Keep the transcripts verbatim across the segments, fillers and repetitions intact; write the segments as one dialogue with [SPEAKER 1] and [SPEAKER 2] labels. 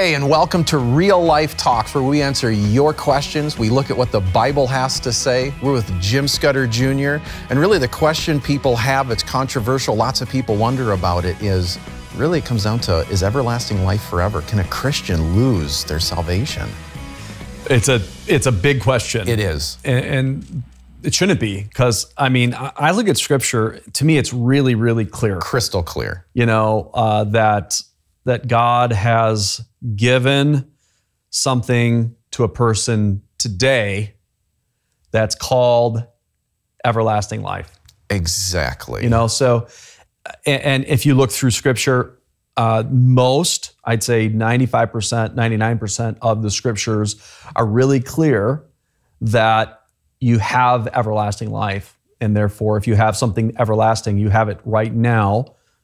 [SPEAKER 1] Hey, and welcome to Real Life Talks, where we answer your questions. We look at what the Bible has to say. We're with Jim Scudder Junior And really the question people have, it's controversial, lots of people wonder about it, is really it comes down to, is everlasting life forever? Can a Christian lose their salvation?
[SPEAKER 2] It's a, it's a big question.
[SPEAKER 1] It is.
[SPEAKER 2] And, and it shouldn't be, because, I mean, I, I look at Scripture, to me it's really, really clear.
[SPEAKER 1] Crystal clear.
[SPEAKER 2] You know, uh, that, that God has given something to a person today that's called everlasting life.
[SPEAKER 1] Exactly.
[SPEAKER 2] You know, so, and, and if you look through Scripture, uh, most, I'd say ninety-five percent, ninety-nine percent of the Scriptures are really clear that you have everlasting life. And therefore, if you have something everlasting, you have it right now.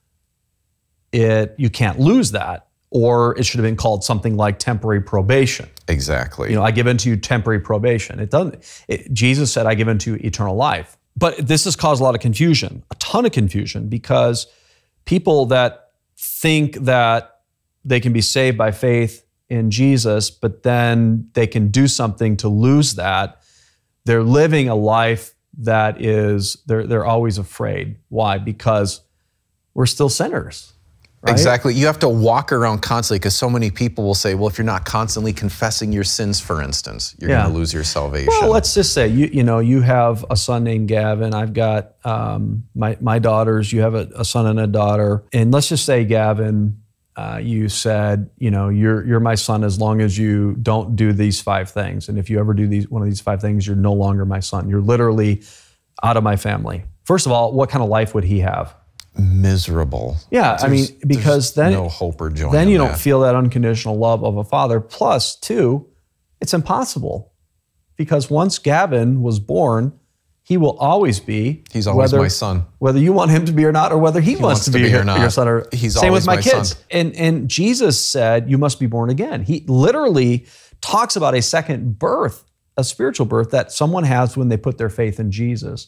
[SPEAKER 2] It, you can't lose that. Or it should have been called something like temporary probation.
[SPEAKER 1] Exactly.
[SPEAKER 2] You know, I give unto you temporary probation. It doesn't, it, Jesus said, I give unto you eternal life. But this has caused a lot of confusion, a ton of confusion, because people that think that they can be saved by faith in Jesus, but then they can do something to lose that, they're living a life that is, they're, they're always afraid. Why? Because we're still sinners. Right?
[SPEAKER 1] Exactly. You have to walk around constantly, because so many people will say, well, if you're not constantly confessing your sins, for instance, you're yeah. going to lose your salvation.
[SPEAKER 2] Well, let's just say, you, you know, you have a son named Gavin. I've got um, my, my daughters. You have a, a son and a daughter. And let's just say, Gavin, uh, you said, you know, you're, you're my son as long as you don't do these five things. And if you ever do these, one of these five things, you're no longer my son. You're literally out of my family. First of all, what kind of life would he have?
[SPEAKER 1] Miserable.
[SPEAKER 2] Yeah,
[SPEAKER 1] there's,
[SPEAKER 2] I mean, because then
[SPEAKER 1] no hope or joy.
[SPEAKER 2] Then you don't
[SPEAKER 1] that.
[SPEAKER 2] feel that unconditional love of a father. Plus, two, it's impossible, because once Gavin was born, he will always be.
[SPEAKER 1] He's always
[SPEAKER 2] whether,
[SPEAKER 1] my son.
[SPEAKER 2] Whether you want him to be or not, or whether he, he wants, wants to, to be, be or not. Your son. Or,
[SPEAKER 1] He's
[SPEAKER 2] same
[SPEAKER 1] always
[SPEAKER 2] with my,
[SPEAKER 1] my
[SPEAKER 2] kids.
[SPEAKER 1] Son.
[SPEAKER 2] And and Jesus said, "You must be born again." He literally talks about a second birth, a spiritual birth that someone has when they put their faith in Jesus.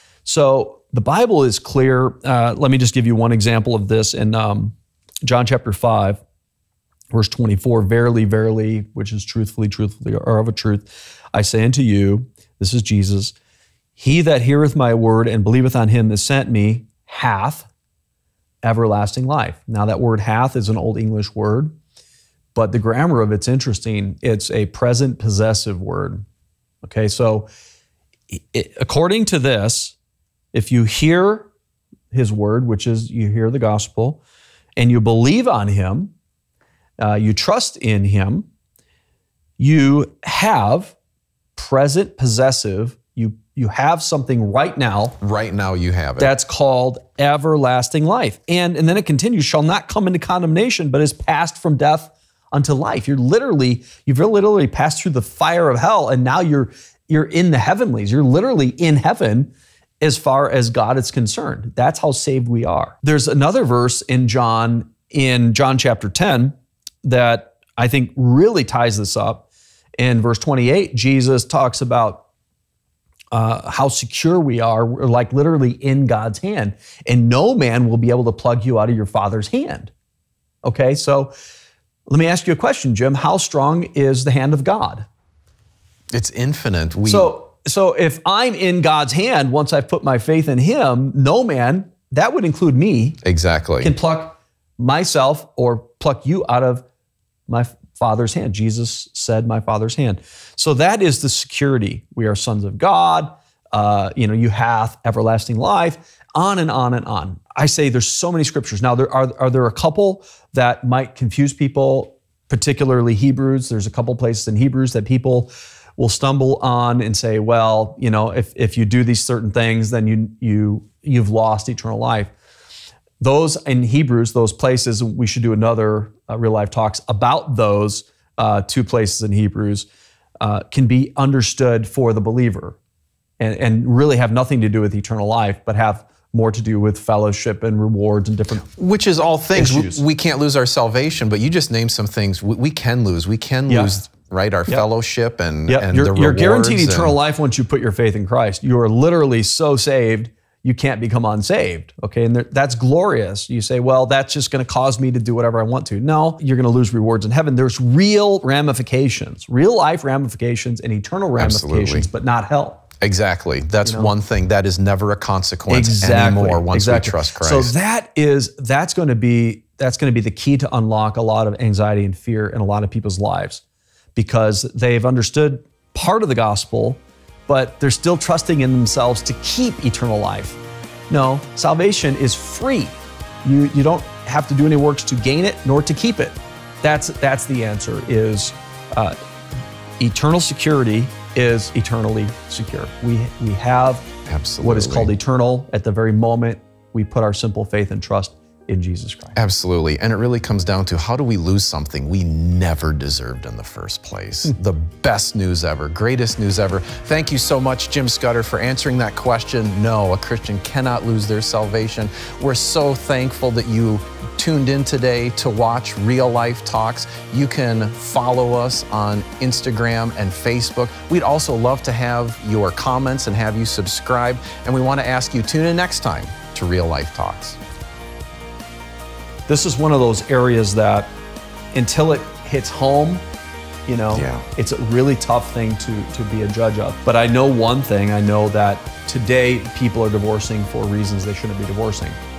[SPEAKER 2] So the Bible is clear. Uh, let me just give you one example of this in um, John chapter five, verse twenty-four. Verily, verily, which is truthfully, truthfully, or of a truth, I say unto you, this is Jesus, he that heareth my word and believeth on him that sent me hath everlasting life. Now that word hath is an Old English word, but the grammar of it's interesting. It's a present possessive word. Okay, so it, according to this, if you hear his word, which is you hear the gospel, and you believe on him, uh, you trust in him, you have present possessive, you, you have something right now.
[SPEAKER 1] Right now you have it.
[SPEAKER 2] That's called everlasting life. And, and then it continues, shall not come into condemnation, but is passed from death unto life. You're literally, you've literally passed through the fire of hell, and now you're, you're in the heavenlies. You're literally in heaven, as far as God is concerned. That's how saved we are. There's another verse in John, in John chapter ten, that I think really ties this up. In verse twenty-eight, Jesus talks about uh, how secure we are. We're like literally in God's hand, and no man will be able to plug you out of your Father's hand. Okay, so let me ask you a question, Jim. How strong is the hand of God?
[SPEAKER 1] It's infinite. We
[SPEAKER 2] so, So if I'm in God's hand, once I've put my faith in him, no man, that would include me,
[SPEAKER 1] exactly,
[SPEAKER 2] can pluck myself or pluck you out of my Father's hand. Jesus said, my Father's hand. So that is the security. We are sons of God. Uh, you know, you hath everlasting life, on and on and on. I say there's so many scriptures. Now, there are, are there a couple that might confuse people, particularly Hebrews? There's a couple places in Hebrews that people will stumble on and say, well, you know, if, if you do these certain things, then you, you, you've lost eternal life. Those in Hebrews, those places, we should do another uh, real life talks about those uh, two places in Hebrews, uh, can be understood for the believer and, and really have nothing to do with eternal life, but have more to do with fellowship and rewards and different
[SPEAKER 1] Which is all things.
[SPEAKER 2] issues.
[SPEAKER 1] We, we can't lose our salvation, but you just named some things we, we can lose. We can
[SPEAKER 2] Yeah.
[SPEAKER 1] lose right? Our yep. fellowship and,
[SPEAKER 2] yep.
[SPEAKER 1] and
[SPEAKER 2] you're,
[SPEAKER 1] the
[SPEAKER 2] You're guaranteed
[SPEAKER 1] and,
[SPEAKER 2] eternal life once you put your faith in Christ. You are literally so saved, you can't become unsaved, okay? And there, that's glorious. You say, well, that's just gonna cause me to do whatever I want to. No, you're gonna lose rewards in heaven. There's real ramifications, real life ramifications and eternal ramifications,
[SPEAKER 1] Absolutely.
[SPEAKER 2] but not hell.
[SPEAKER 1] Exactly. That's
[SPEAKER 2] You know?
[SPEAKER 1] one thing. That is never a consequence
[SPEAKER 2] Exactly.
[SPEAKER 1] anymore once
[SPEAKER 2] exactly.
[SPEAKER 1] we trust Christ.
[SPEAKER 2] So that is, that's gonna be, that's gonna be the key to unlock a lot of anxiety and fear in a lot of people's lives, because they've understood part of the gospel, but they're still trusting in themselves to keep eternal life. No, salvation is free. You, you don't have to do any works to gain it nor to keep it. That's, that's the answer, is uh, eternal security is eternally secure. We, we have
[SPEAKER 1] Absolutely.
[SPEAKER 2] what is called eternal at the very moment we put our simple faith and trust in Jesus Christ.
[SPEAKER 1] Absolutely. And it really comes down to, how do we lose something we never deserved in the first place? The best news ever, greatest news ever. Thank you so much, Jim Scudder, for answering that question. No, a Christian cannot lose their salvation. We're so thankful that you tuned in today to watch Real Life Talks. You can follow us on Instagram and Facebook. We'd also love to have your comments and have you subscribe. And we want to ask you, tune in next time to Real Life Talks.
[SPEAKER 2] This is one of those areas that, until it hits home, you know,
[SPEAKER 1] Yeah.
[SPEAKER 2] it's a really tough thing to, to be a judge of. But I know one thing, I know that today people are divorcing for reasons they shouldn't be divorcing.